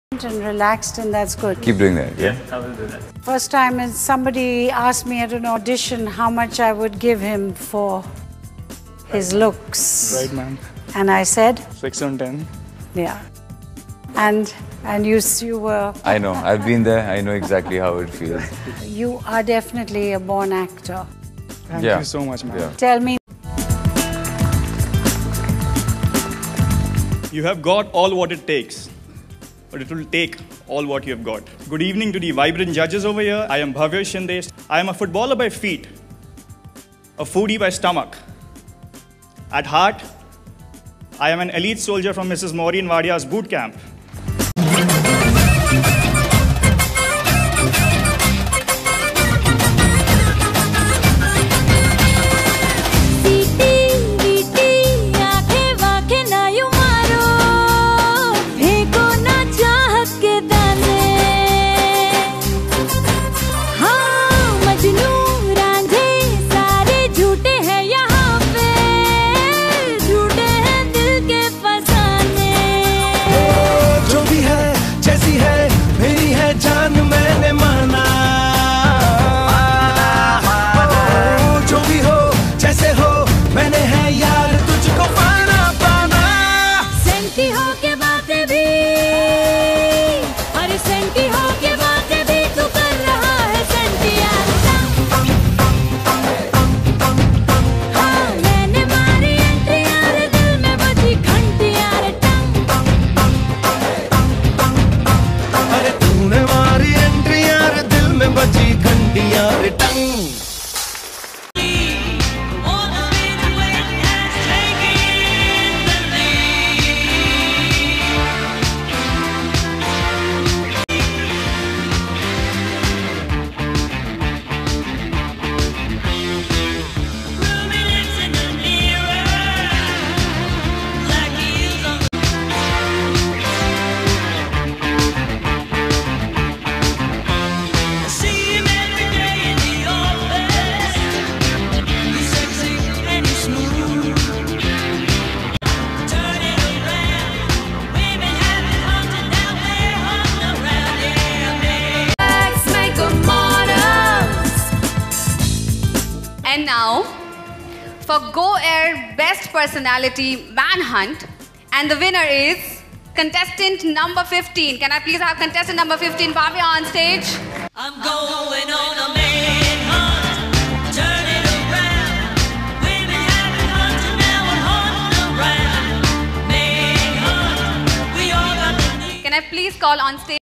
and relaxed, and that's good. Keep doing that. Yeah, I will do that. First time is somebody asked me at an audition how much I would give him for his looks. Right, ma'am. And I said, 6 on 10. yeah. And you were. I know. I've been there. I know exactly how it feels. You are definitely a born actor. Thank Yeah. you so much, ma'am. Yeah. Tell me. You have got all what it takes, but it will take all what you have got. Good evening to the vibrant judges over here. I am Bhavya Shinde. I am a footballer by feet, a foodie by stomach. At heart, I am an elite soldier from Mrs. Maureen Wadia's boot camp. And now, for Go Air Best Personality Manhunt, and the winner is contestant number 15. Can I please have contestant number 15, Bhavya, on stage? I'm going on a manhunt, turn it around. Women haven't hunted, now we're hunting around. Manhunt, we all got the need. Can I please call on stage